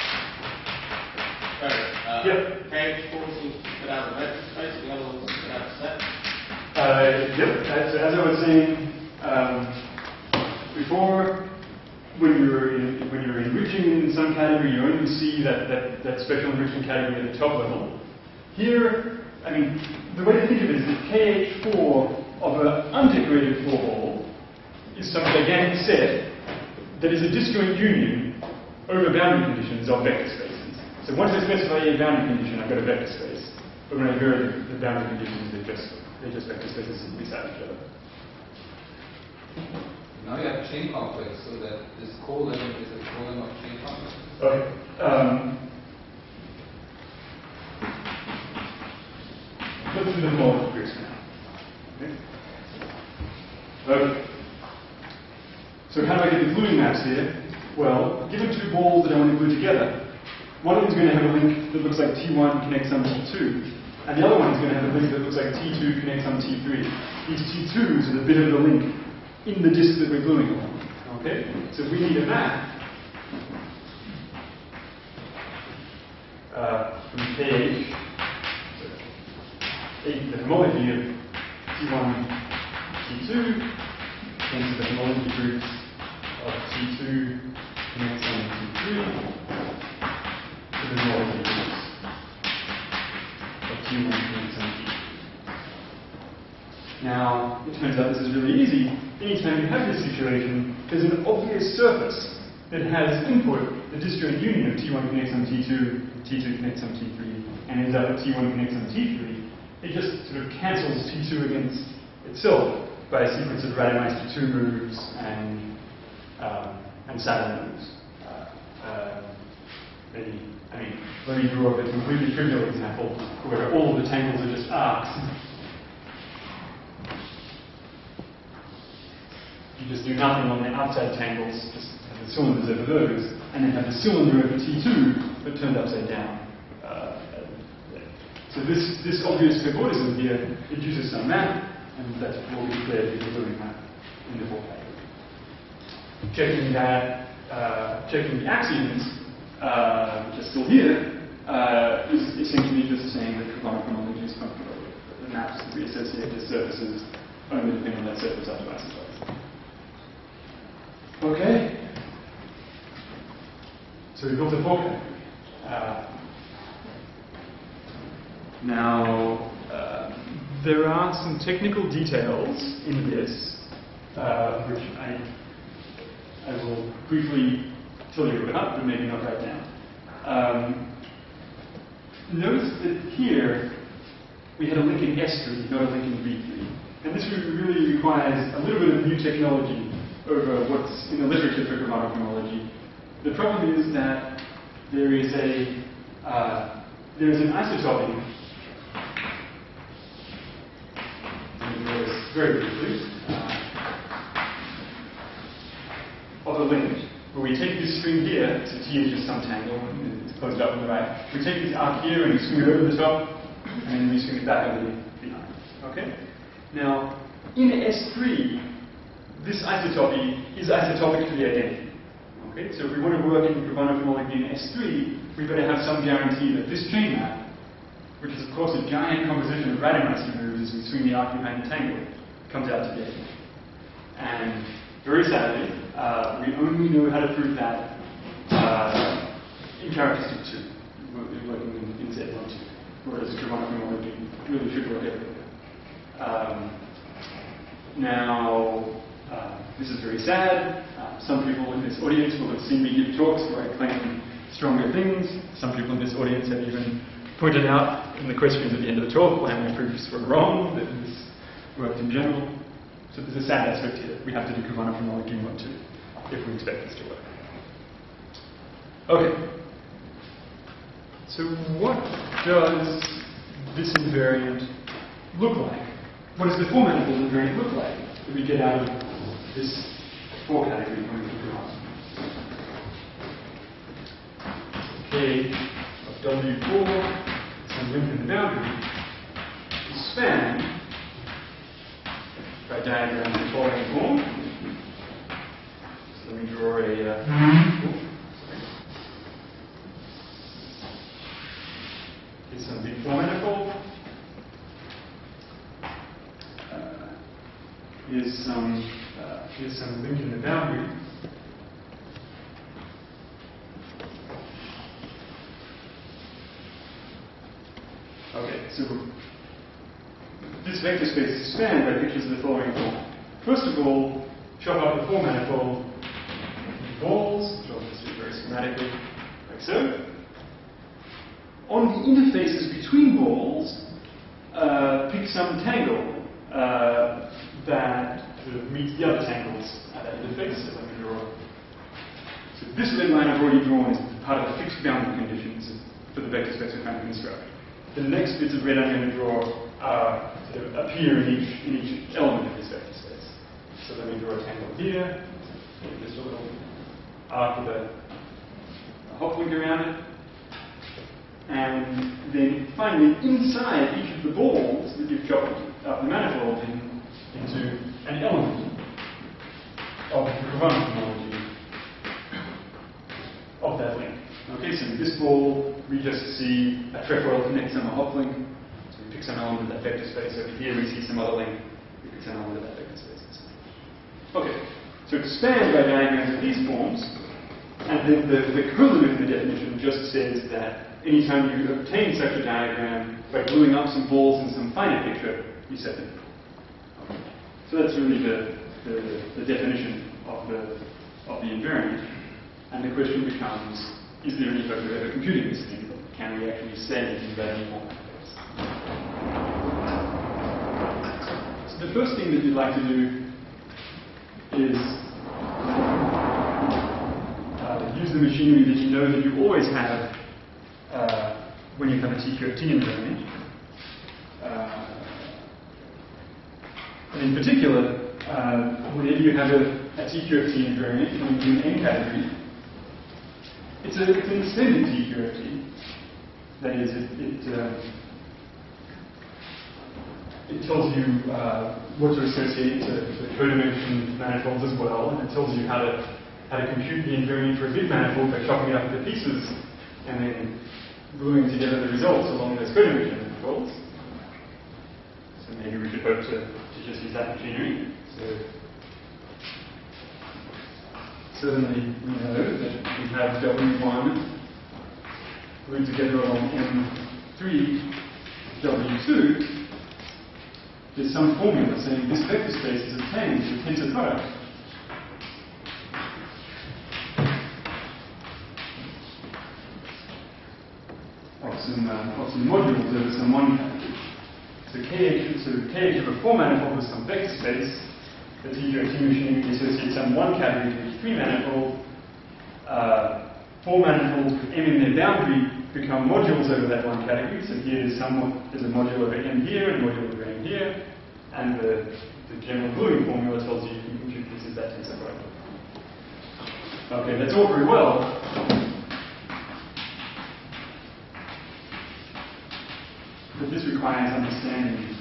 Right. Uh,
yep.
K H four seems to put out a vector space, the other ones put out a set.
Uh, yep, as, as I was saying um, before, when you're in, when you're enriching in some category, you only see that, that, that special enrichment category at the top level. Here, I mean, the way to think of it is that K H four of an undecorated four ball is some gigantic set that is a disjoint union over boundary conditions of vector spaces. So once I specify a boundary condition, I've got a vector space. But when I vary the, the boundary conditions, they're just they're just vector spaces beside each other.
Now you have chain complex, so that this colon is a colon of chain complex.
Okay. Um, let's do the homology first now. Okay. Okay. So how do I get the gluing maps here? Well, given two balls that I want to glue together, one of them is going to have a link that looks like T one connects on T two, and the other one is going to have a link that looks like T two connects on T three. These T twos are the bit of the link in the disk that we're gluing on. Okay? So we need a map uh, from K H, so the homology of T one, T two, into the homology groups of T two connects on T three, to the homology groups of T one connects on T three. Now, it turns out this is really easy. Anytime you have this situation, there's an obvious surface that has input, the disjoint union of T one connects on T two, T two connects on T three, and ends up at T one connects on T three. It just sort of cancels T two against itself by a sequence of randomized T two moves and, um, and Saturn moves. Uh, Um, maybe, I mean, let me draw a completely trivial example where all of the tangles are just arcs. You just do nothing on the outside tangles, just have the cylinders over those, and then have the cylinder over T two, but turned upside down. Uh, so this, this obvious cobordism here induces some map, and that's what we declared if we're doing that in the four category. Checking that, uh, checking the axioms, uh, which are still here, uh, is essentially just saying that Khovanov homology is functional. The maps that we associate to surfaces only depend on that surface after isotopes. Okay. So we built a four category. Uh, now, uh, there are some technical details in this, uh, which I, I will briefly tell you about, but maybe not right now. Um, notice that here we had a link in S three, not a link in B three. And this really requires a little bit of new technology over what's in the literature for Khovanov homology. The problem is that there is a uh, there is an isotopy. Let me do this very briefly. Uh, of a link where we take this string here, so T is just some tangle, and it's closed up on the right. We take this arc here and we swing it over the top, and then we swing it back over behind. Okay? Now, in S three, this isotopy is isotopically identical. Okay, so if we want to work in Khovanov homology in S three, we better have some guarantee that this chain map, which is of course a giant composition of Rademacher moves as we swing the arc behind the tangle, comes out to be identical. And very sadly, uh, we only know how to prove that uh, in characteristic two, working in, in Z one two, whereas Khovanov homology really should work everywhere. Um, now, uh, this is very sad. Uh, some people in this audience will have seen me give talks where I claim stronger things. Some people in this audience have even pointed out in the questions at the end of the talk why my proofs were wrong, that this worked in general. So there's a sad aspect here. We have to do Khovanov homology in one two if we expect this to work. Okay. So what does this invariant look like? What does the four manifold invariant look like that we get out of this four category coming from Khovanov? K of W four, some link in the boundary, is spanned by diagram in the following form. So let me draw a. Uh, oh, sorry. Here's some big four manifold. Uh, here's some. Uh, here's some link in the boundary. Okay, so this vector space is spanned by pictures of the following form. First of all, chop up the four manifold into balls, which I'll just do very schematically, like so. On the interfaces between balls, uh, pick some tangle uh, that sort of meets the other tangles at that interface. So let me draw. So this red line I've already drawn is part of the fixed boundary conditions for the vector space we're trying to construct. The next bits of red I'm going to draw uh, sort of appear in each, in each element of this vector space. So let me draw a tangle here, just a little arc with a, a hop link around it. And then finally, inside each of the balls that you've chopped up the manifold in, into an element of the Khovanov homology of that link. Okay, so in this ball, we just see a trefoil connect some hop link. So we pick some element of that vector space. Over here, we see some other link. We pick some element of that vector space. Okay, so expand by diagrams of these forms. And then the, the correlative in the definition just says that anytime you obtain such a diagram by gluing up some balls in some finite picture, you set them. Okay. So that's really the, the, the definition of the, of the invariant. And the question becomes, is there any hope of ever computing this thing? Can we actually say anything about any more? So the first thing that you'd like to do is uh, use the machinery that you know that you always have uh, when you have a T Q F T invariant. Uh, and in particular, uh, whenever you have a, a T Q F T invariant coming to an N category, it's, a, it's an extended T Q F T. That is, it, it, uh, it tells you uh, what to associate to, to codimension manifolds as well, and it tells you how to how to compute the invariant for a big manifold by chopping it up into pieces and then gluing together the results along those codimension manifolds. So maybe we should hope to, to just use that machinery. So certainly we know that we have W one glued together along M three, W two. There's some formula saying this vector space is obtained with tensor product. Of some, uh, of some modules over some one category. So K H, so K H of a four manifold with some vector space. The T Q F T machinery associates some one category to each three manifold. Uh, four manifolds with M in their boundary become modules over that one category. So here is somewhat, there's a module over M here and a module over M here. And the, the general gluing formula tells you you can compute this as that tensor product. Okay, that's all very well. But this requires understanding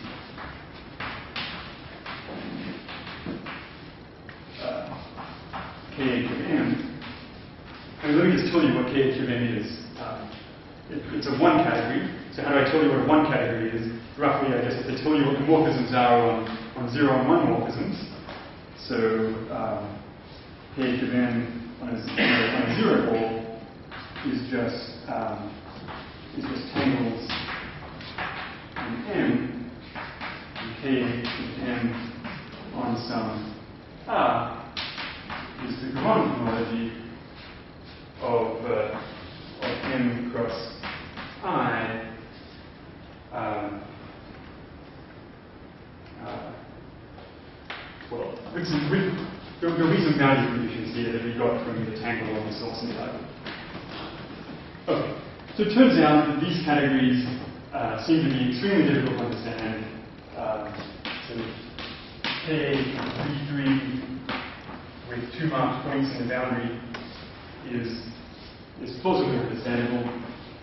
uh, K H of M. And let me just tell you what K H of M is. Uh, it, it's a one category. So how do I tell you what a one category is? Roughly, I guess, if I tell you what the morphisms are on, on zero and one morphisms. So um, K H of M on a, on a zero ball is just um, is just tangles in M, and K H of M on some R is the Khovanov homology of, uh, of M cross I. Um, uh, well, with some, with, there will be some boundary conditions here that we got from the tangle on the source and type. Okay, so it turns out that these categories uh, seem to be extremely difficult to understand. Um, so K B three with two marked points in the boundary is is plausibly understandable.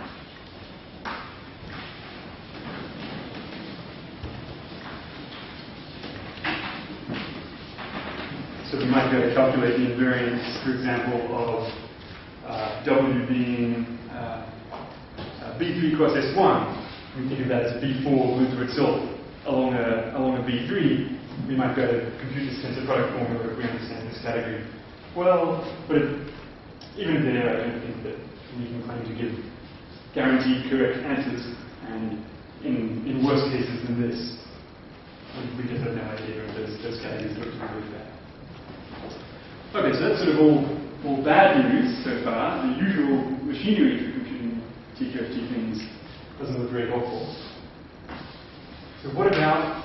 So we might be able to calculate the invariance, for example, of uh, W being uh, uh, B three cross S one. We think of that as B four glued to itself along a, along a B three. We might be able to compute this tensor product formula if we understand this category well. But it, even there, I don't think that we can claim to give guaranteed correct answers. And in, in worse cases than this, we just have no idea if those, those categories look to be really bad. Okay, so that's sort of all, all bad news so far. The usual machinery for computing T Q F T things doesn't look very helpful. So what about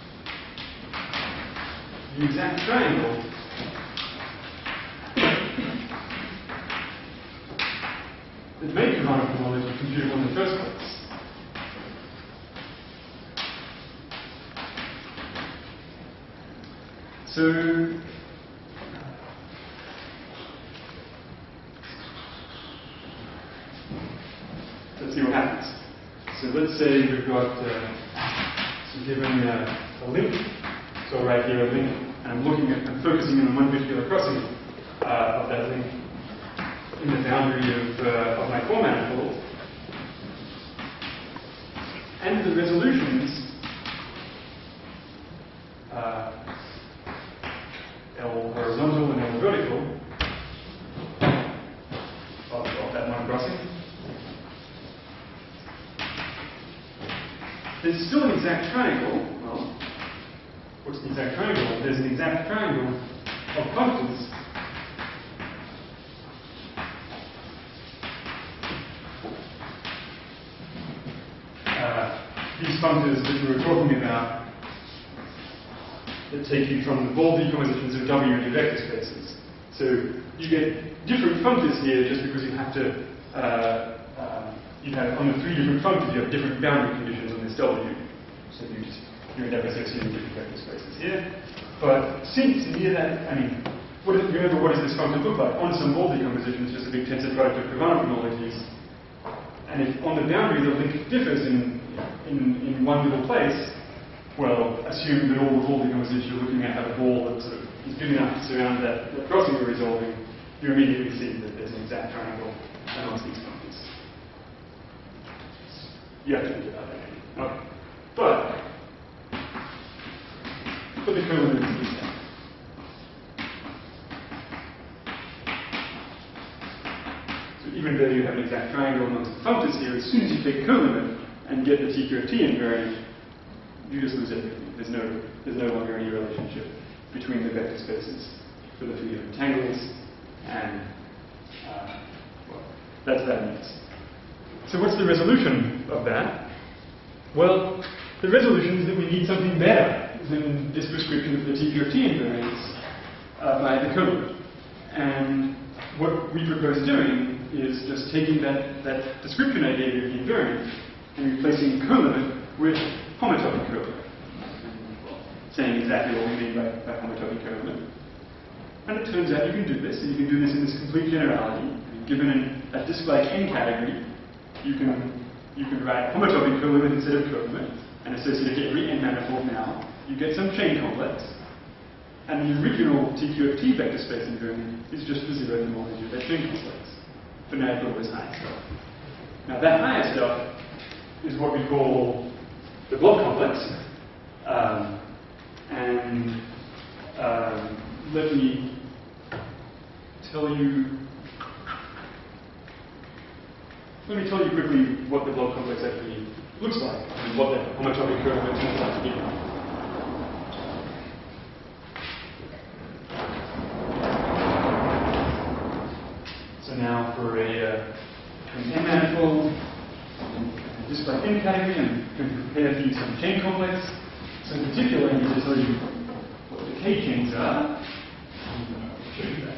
the exact triangle that made Khovanov homology computable in the first place? So let's see what happens. So let's say we've got uh, so given uh, a link. So right here a link, and I'm looking at, I'm focusing on one particular crossing uh, of that link in the boundary of, uh, of my four manifold. And the resolutions uh, L horizontal and L vertical of, of that one crossing. There's still an exact triangle. Well, what's the exact triangle? There's an exact triangle of functors uh, these functors that we were talking about that take you from the ball decompositions of W into vector spaces. So you get different functors here just because you have to, uh, uh, you have on the three different functors, you have different boundary conditions on this W. So you just, you're never associating different vector spaces here. But since near that, I mean, what is, remember what does this function look like? On some ball decomposition, it's just a big tensor product of Khovanov homologies. And if on the boundary the link differs in, in, in one little place, well, assume that all the ball decompositions you're looking at have a ball that sort of is big enough to surround that, that crossing you're resolving, you immediately see that there's an exact triangle amongst these functors. You have to think about that. Okay. But, for the colimit is exact. So even though you have an exact triangle amongst the functors here, as soon as you take colimit and get the T Q of T invariant, you just lose everything. There's no, there's no longer any relationship between the vector spaces for the three different tangles, and uh, well, that's that means. So what's the resolution of that? Well, the resolution is that we need something better than this prescription of the T Q of T invariance uh, by the colimit. And what we propose doing is just taking that, that description I gave you of the invariant and replacing colimit with homotopy colimit. Saying exactly what we mean by, by homotopy colimit. And it turns out you can do this, and you can do this in this complete generality. Given an, a disk-like n category, you can you can write homotopy colimit instead of colimit, and associate it to every n manifold now. You get some chain complex, and the original T Q of T vector space invariant is just the zero homology of that chain complex. But now you've got all this higher stuff. Now that higher stuff is what we call the blob complex. Um, And um, let me tell you, let me tell you quickly what the blob complex actually looks like, and what the homotopy colimit turns out to be. So now for a uh, an n manifold, just like n category, I'm going to prepare for you some chain complex. So in particular, I need to tell you what the K chains are. I'll show you that.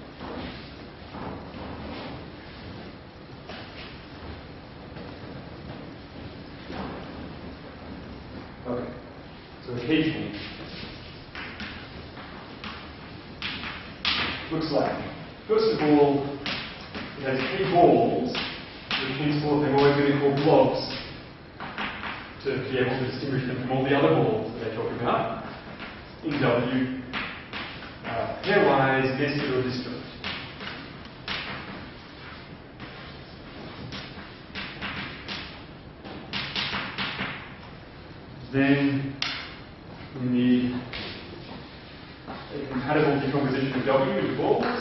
Okay. So a K chain looks like, first of all, it has K balls, which henceforth I'm always going to call blobs, to be able to distinguish them from all the other balls that I talk about in W, uh, pairwise, nested, or disjoint. Then we need a compatible decomposition of W with balls.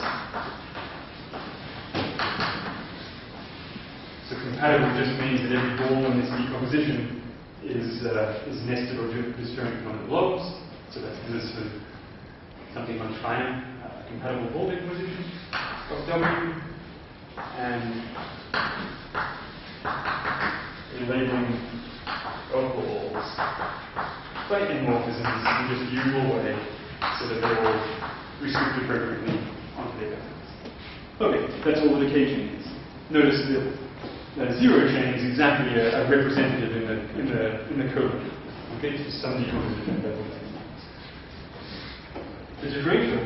So compatible just means that every ball in this decomposition is uh, is nested or disjoint from the blobs. So that's this for something much finer, uh, compatible ball decomposition of W, and a labeling of balls by n-morphisms in just the usual way, so that they're all restrict appropriately onto their boundaries. Okay, that's all the decay chain is. Notice that that zero chain is exactly a, a representative in the in the in the code. Okay, it's just some decomposition of that. The differential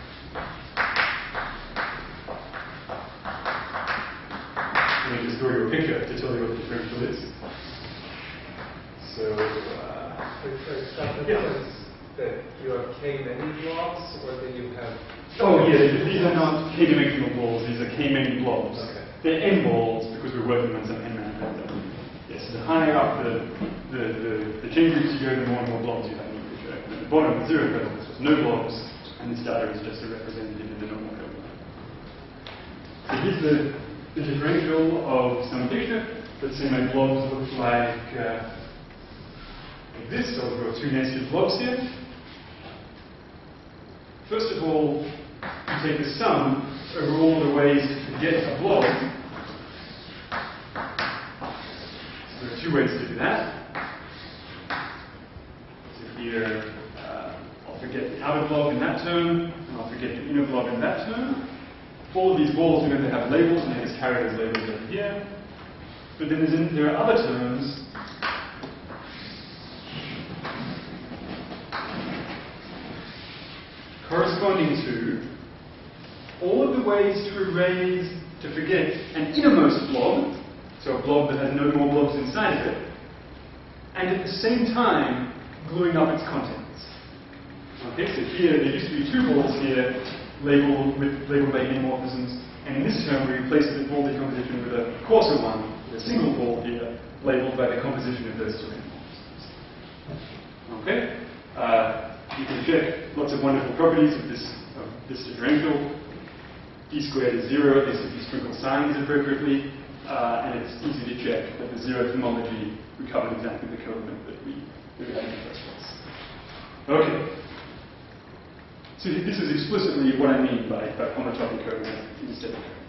let me just draw you a picture to tell you what the differential is. So uh,
It's stuff
yeah.
that you have k many blobs, or that you have.
Oh yeah, these are not k-dimensional balls, these are k-many blobs.
Okay.
They're n balls because we're working on some n manifold. Yes, the higher up the, the, the, the chain groups you go, the more and more blobs you have in your picture. At the bottom, the zero code, there's no blobs, and this data is just a representative in the normal code. So here's the, the differential of some picture. Let's say my blobs look like, uh, like this, so we've got two nested blobs here. First of all, you take the sum over all the ways to get a blob. So there are two ways to do that. So here, uh, I'll fix forget the outer blob in that term, and I'll forget the inner blob in that term. All of these balls are going to have labels, and they just carry those labels over here. But then there's in, there are other terms corresponding to all of the ways to erase, to forget an innermost blob, so a blob that has no more blobs inside of it, and at the same time gluing up its contents. Okay, so here there used to be two balls here labeled with labeled by endomorphisms, and in this term we replaced the ball decomposition with a coarser one, with a single ball here labeled by the composition of those two endomorphisms. Okay, uh, you can check lots of wonderful properties of this of this differential. D squared is zero, at least if you sprinkle signs appropriately, uh, and it's easy to check that the zero homology recovered exactly the colimit that we that we had in the first place. Okay. So this is explicitly what I mean by, by homotopy colimit instead of code.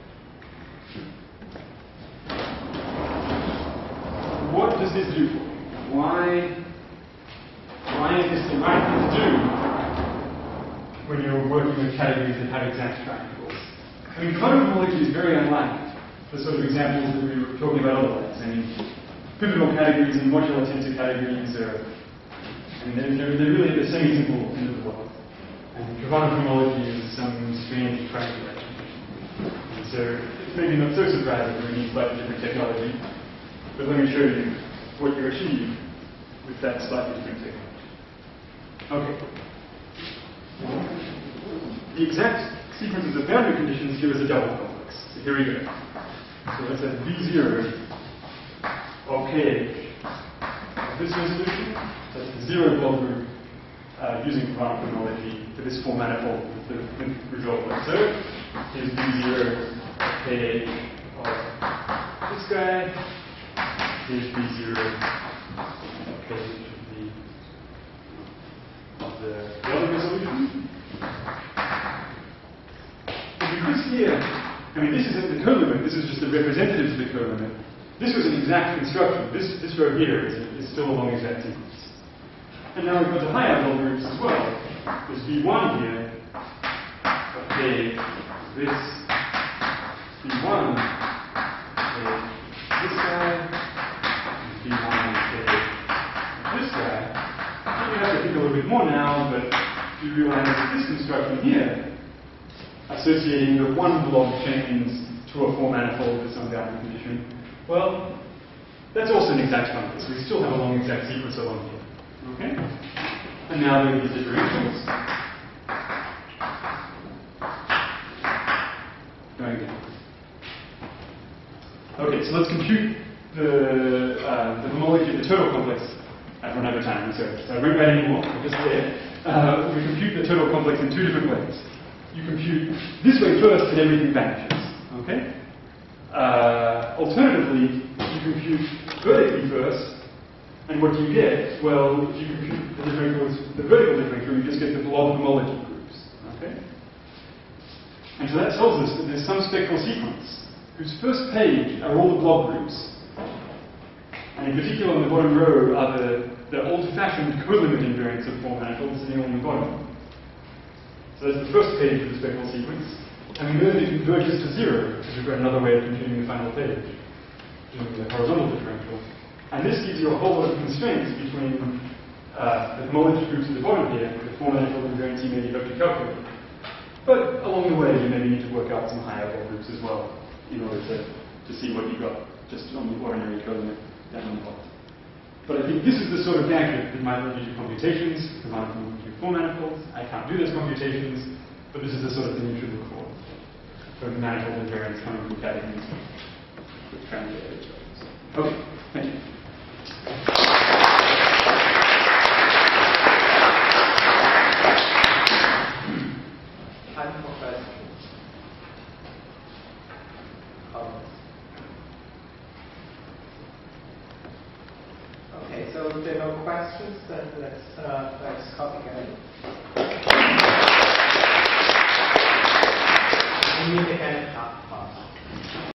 What does this do for me? Why, why is this the right thing to do when you're working with categories that have exact triangles? I mean, Khovanov homology is very unlike the sort of examples that we were talking about otherwise. I mean, pivotal categories and modular tensor categories are, I mean, they're, they're, they're really the semi-simple end of the world. And Khovanov homology is some strange triangulation. And so it's maybe not so surprising when you use slightly different technology, but let me show you what you achieve with that slightly different technology. Okay. The exact sequences of boundary conditions give us a double complex. So here we go. So let's have V zero of K H of this resolution. That's the zero blob group uh, using Khovanov homology for this four manifold with the, the result like so. Here's V zero of K H of this guy. Here's V zero of K H of the, of the, the other resolution. This here, I mean, this isn't the colimit, this is just the representatives of the colimit. This was an exact construction. This, this row here is, is still a long exact sequence. And now we've got the higher blob groups as well. There's V one here, okay, this, V one, okay, this guy, and V one, okay, this guy. You have to think a little bit more now, but you realize that this construction here, associating the one blob chains to a four manifold with some boundary condition, well, that's also an exact function. So we still have a long exact sequence along here. Okay? And now there are these differentials going down. Okay, so let's compute the, uh, the homology of the total complex. I've run out of time, so I won't write anymore. I'm just there. Uh, we compute the total complex in two different ways. You compute this way first and everything vanishes. Okay? Uh, alternatively, you compute vertically first, and what do you get? Well, if you compute the differentials, the vertical differential, you just get the blob homology groups. Okay? And so that tells us that there's some spectral sequence whose first page are all the blob groups. And in particular, on the bottom row are the, the old-fashioned colimit invariants of four manifolds sitting on the bottom. So that's the first page of the spectral sequence. And we know that it converges to zero, because we've got another way of computing the final page, using the horizontal differential. And this gives you a whole lot of constraints between uh, the homology groups at the bottom here, the four manifold invariants you maybe hope to calculate. But along the way, you maybe need to work out some higher order groups as well, in order to, to see what you got just on the ordinary colimit down on the bottom. But I think this is the sort of gadget that might let you do computations, because I'm from four manifolds. I can't do those computations, but this is the sort of thing you should look for. So the manifold invariants coming from categories with translated values. Okay, thank you.
Time for questions. Comments. Okay, so if there are no questions, then let's uh, let's copy again. We need again.